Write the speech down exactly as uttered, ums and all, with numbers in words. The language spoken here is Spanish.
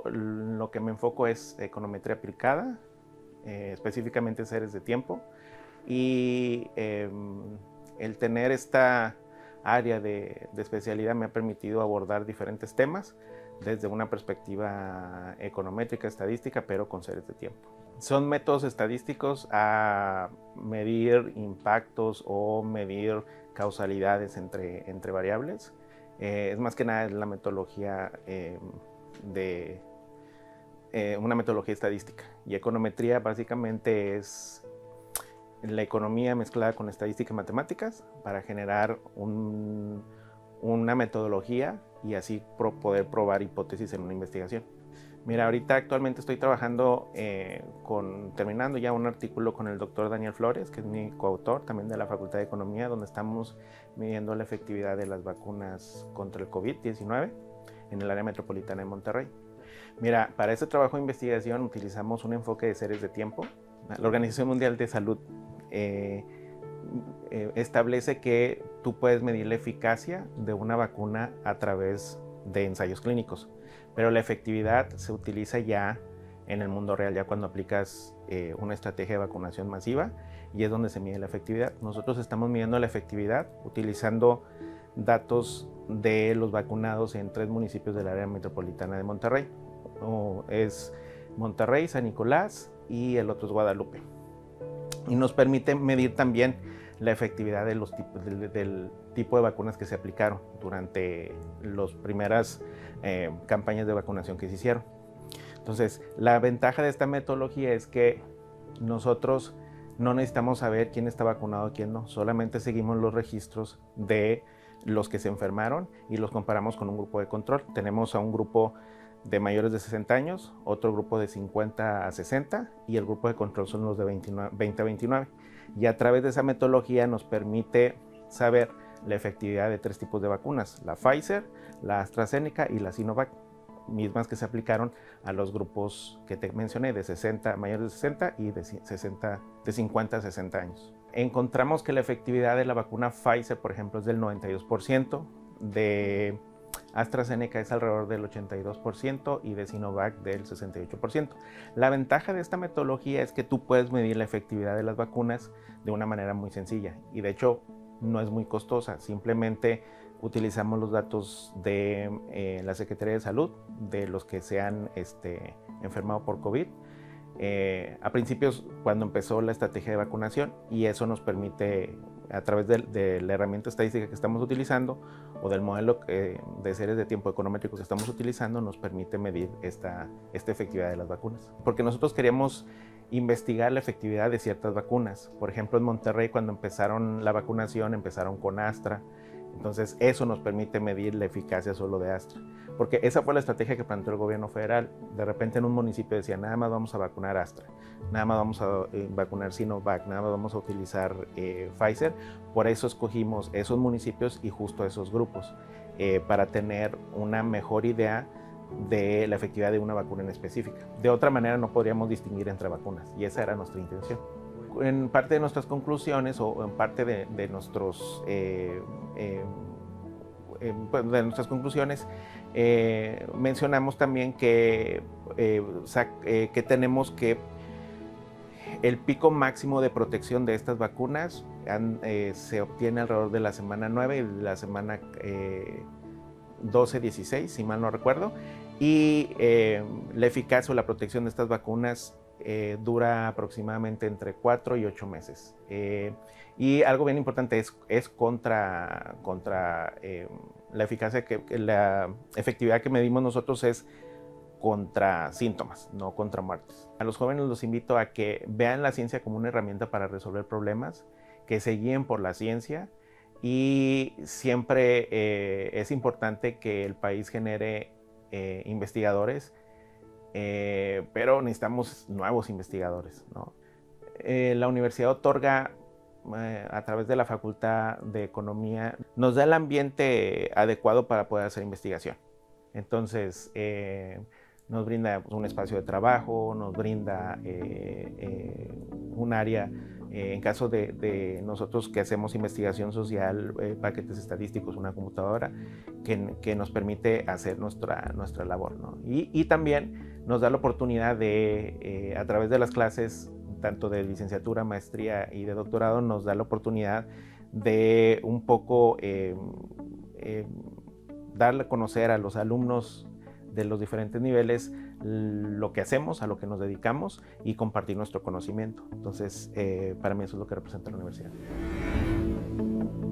yo lo que me enfoco es econometría aplicada, eh, específicamente series de tiempo, y eh, el tener esta área de, de especialidad me ha permitido abordar diferentes temas desde una perspectiva econométrica, estadística, pero con series de tiempo. Son métodos estadísticos a medir impactos o medir causalidades entre, entre variables. Eh, es más que nada la metodología eh, de eh, una metodología estadística, y econometría básicamente es la economía mezclada con estadística y matemáticas para generar un, una metodología y así pro, poder probar hipótesis en una investigación. Mira, ahorita actualmente estoy trabajando eh, con, terminando ya un artículo con el doctor Daniel Flores, que es mi coautor también de la Facultad de Economía, donde estamos midiendo la efectividad de las vacunas contra el COVID diecinueve en el área metropolitana de Monterrey. Mira, para este trabajo de investigación utilizamos un enfoque de series de tiempo. La Organización Mundial de Salud eh, eh, establece que tú puedes medir la eficacia de una vacuna a través de ensayos clínicos, pero la efectividad se utiliza ya en el mundo real, ya cuando aplicas eh, una estrategia de vacunación masiva, y es donde se mide la efectividad. Nosotros estamos midiendo la efectividad utilizando datos de los vacunados en tres municipios del área metropolitana de Monterrey. O es Monterrey, San Nicolás y el otro es Guadalupe. Y nos permite medir también la efectividad de los tipos, del, del tipo de vacunas que se aplicaron durante las primeras eh, campañas de vacunación que se hicieron. Entonces, la ventaja de esta metodología es que nosotros no necesitamos saber quién está vacunado y quién no, solamente seguimos los registros de los que se enfermaron y los comparamos con un grupo de control. Tenemos a un grupo de mayores de sesenta años, otro grupo de cincuenta a sesenta y el grupo de control son los de veinte a veintinueve. Y a través de esa metodología nos permite saber la efectividad de tres tipos de vacunas: la Pfizer, la AstraZeneca y la Sinovac, mismas que se aplicaron a los grupos que te mencioné de sesenta, mayores de sesenta y de, sesenta, de cincuenta a sesenta años. Encontramos que la efectividad de la vacuna Pfizer, por ejemplo, es del noventa y dos por ciento, de AstraZeneca es alrededor del ochenta y dos por ciento y de Sinovac del sesenta y ocho por ciento. La ventaja de esta metodología es que tú puedes medir la efectividad de las vacunas de una manera muy sencilla, y de hecho no es muy costosa. Simplemente utilizamos los datos de eh, la Secretaría de Salud, de los que se han este, enfermado por COVID, eh, a principios cuando empezó la estrategia de vacunación, y eso nos permite, a través de, de la herramienta estadística que estamos utilizando o del modelo eh, de series de tiempo econométrico que estamos utilizando, nos permite medir esta, esta efectividad de las vacunas. Porque nosotros queríamos investigar la efectividad de ciertas vacunas. Por ejemplo, en Monterrey, cuando empezaron la vacunación, empezaron con Astra. Entonces eso nos permite medir la eficacia solo de Astra, porque esa fue la estrategia que planteó el gobierno federal. De repente en un municipio decía, nada más vamos a vacunar Astra, nada más vamos a eh, vacunar Sinovac, nada más vamos a utilizar eh, Pfizer. Por eso escogimos esos municipios y justo esos grupos, eh, para tener una mejor idea de la efectividad de una vacuna en específica. De otra manera no podríamos distinguir entre vacunas, y esa era nuestra intención. En parte de nuestras conclusiones o en parte de, de, nuestros, eh, eh, de nuestras conclusiones eh, mencionamos también que, eh, eh, que tenemos que el pico máximo de protección de estas vacunas han, eh, se obtiene alrededor de la semana nueve y de la semana eh, doce dieciséis, si mal no recuerdo, y eh, la eficacia o la protección de estas vacunas Eh, dura aproximadamente entre cuatro y ocho meses. Eh, y algo bien importante es, es contra, contra eh, la eficacia, que, que la efectividad que medimos nosotros es contra síntomas, no contra muertes. A los jóvenes los invito a que vean la ciencia como una herramienta para resolver problemas, que se guíen por la ciencia, y siempre eh, es importante que el país genere eh, investigadores. Eh, pero necesitamos nuevos investigadores, ¿no? Eh, la universidad otorga, eh, a través de la Facultad de Economía, nos da el ambiente adecuado para poder hacer investigación. Entonces, eh, nos brinda pues, un espacio de trabajo, nos brinda eh, eh, un área, eh, en caso de, de nosotros que hacemos investigación social, eh, paquetes estadísticos, una computadora, que, que nos permite hacer nuestra, nuestra labor, ¿no? Y, y también nos da la oportunidad de, eh, a través de las clases, tanto de licenciatura, maestría y de doctorado, nos da la oportunidad de un poco eh, eh, darle a conocer a los alumnos de los diferentes niveles lo que hacemos, a lo que nos dedicamos y compartir nuestro conocimiento. Entonces, eh, para mí eso es lo que representa la universidad.